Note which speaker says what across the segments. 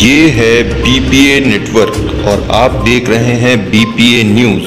Speaker 1: ये है BPA network और आप देख रहे हैं बीपीए न्यूज।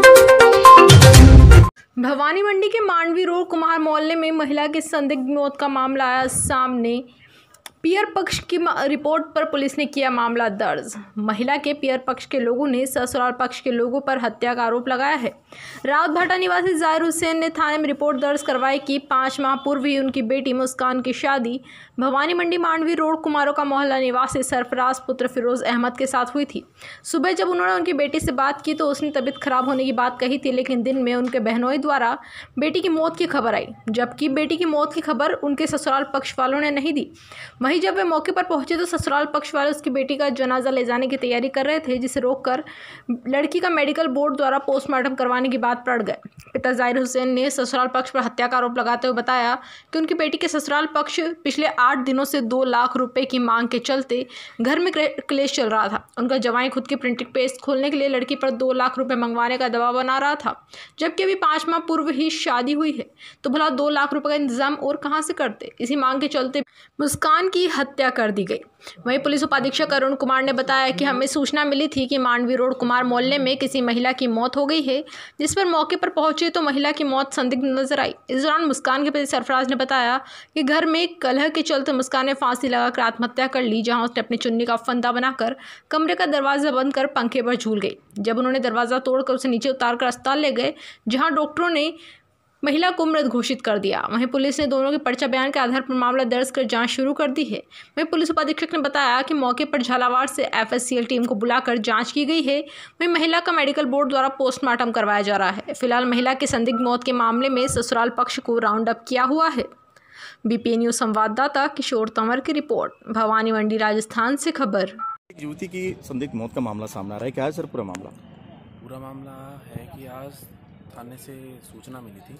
Speaker 2: भवानी मंडी के मांडवी रोड कुमार मोहल्ले में महिला की संदिग्ध मौत का मामला आया सामने। पियर पक्ष की रिपोर्ट पर पुलिस ने किया मामला दर्ज। महिला के पियर पक्ष के लोगों ने ससुराल पक्ष के लोगों पर हत्या का आरोप लगाया है। रावतभाटा निवासी जाहिर हुसैन ने थाने में रिपोर्ट दर्ज करवाई कि 5 माह पूर्व ही उनकी बेटी मुस्कान की शादी भवानी मंडी मांडवी रोड कुमारों का मोहल्ला निवासी सरफराज पुत्र फिरोज अहमद के साथ हुई थी। सुबह जब उन्होंने उनकी बेटी से बात की तो उसने तबीयत खराब होने की बात कही थी, लेकिन दिन में उनके बहनोई द्वारा बेटी की मौत की खबर आई, जबकि बेटी की मौत की खबर उनके ससुराल पक्ष वालों ने नहीं दी। वहीं जब वे मौके पर पहुंचे तो ससुराल पक्ष वाले उसकी बेटी का जनाजा ले जाने की तैयारी कर रहे थे, जिसे रोककर लड़की का मेडिकल बोर्ड द्वारा पोस्टमार्टम करवाने की बात पड़ गए। पिता जाहिर हुसैन ने ससुराल पक्ष पर हत्या का आरोप लगाते हुए बताया कि उनकी बेटी के ससुराल पक्ष पिछले 8 दिनों से 2 लाख रुपए की मांग के चलते घर में क्लेश चल रहा था। उनका जवाई खुद की प्रिंटिंग प्रेस खोलने के लिए लड़की पर 2 लाख रुपए मंगवाने का दबाव बना रहा था, जबकि अभी 5 माह पूर्व ही शादी हुई है, तो भला 2 लाख रुपए का इंतजाम और कहां से करते। इसी मांग के चलते मुस्कान की हत्या कर दी गई। वहीं पुलिस उपाधीक्षक अरुण कुमार ने बताया कि हमें सूचना मिली थी कि मांडवी रोड कुमार मोहल्ले में किसी महिला की मौत हो गई है, जिस पर मौके पर पहुंचे तो महिला की मौत संदिग्ध नजर आई। इस दौरान मुस्कान के पति सरफराज ने बताया कि घर में कलह के चलते मुस्कान ने फांसी लगाकर आत्महत्या कर ली, जहां उसने अपनी चुन्नी का फंदा बनाकर कमरे का दरवाजा बंद कर पंखे पर झूल गई। जब उन्होंने दरवाजा तोड़कर उसे नीचे उतारकर अस्पताल ले गए, जहां डॉक्टरों ने महिला को मृत घोषित कर दिया। वहीं पुलिस ने दोनों के पर्चा बयान के आधार पर मामला दर्ज कर जांच शुरू कर दी है। वहीं पुलिस उपाधीक्षक ने बताया कि मौके पर झालावाड़ से एफएससीएल टीम को बुलाकर जांच की गई है। वहीं महिला का मेडिकल बोर्ड द्वारा पोस्टमार्टम करवाया जा रहा है। फिलहाल महिला की संदिग्ध मौत के मामले में ससुराल पक्ष को राउंड अप किया हुआ है। बीपीए न्यूज संवाददाता किशोर तंवर की रिपोर्ट, भवानी मंडी राजस्थान से खबर।
Speaker 3: युवती की संदिग्ध मौत का मामला सामने आ रहा है, क्या है सर पूरा मामला?
Speaker 4: पूरा मामला है कि आज थाने से सूचना मिली थी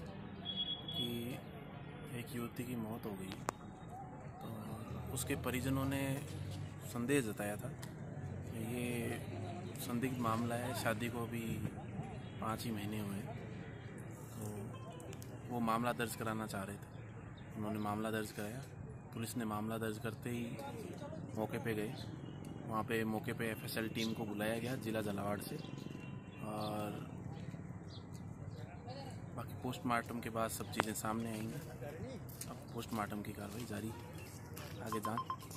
Speaker 4: कि एक युवती की मौत हो गई, तो उसके परिजनों ने संदेह जताया था कि ये संदिग्ध मामला है, शादी को अभी 5 ही महीने हुए, तो वो मामला दर्ज कराना चाह रहे थे। उन्होंने मामला दर्ज कराया। पुलिस ने मामला दर्ज करते ही मौके पे गए। वहाँ पे मौके पे एफएसएल टीम को बुलाया गया जिला झालावाड़ से, और बाकी पोस्टमार्टम के बाद सब चीज़ें सामने आएंगी। अब पोस्टमार्टम की कार्रवाई जारी है, आगे जांच।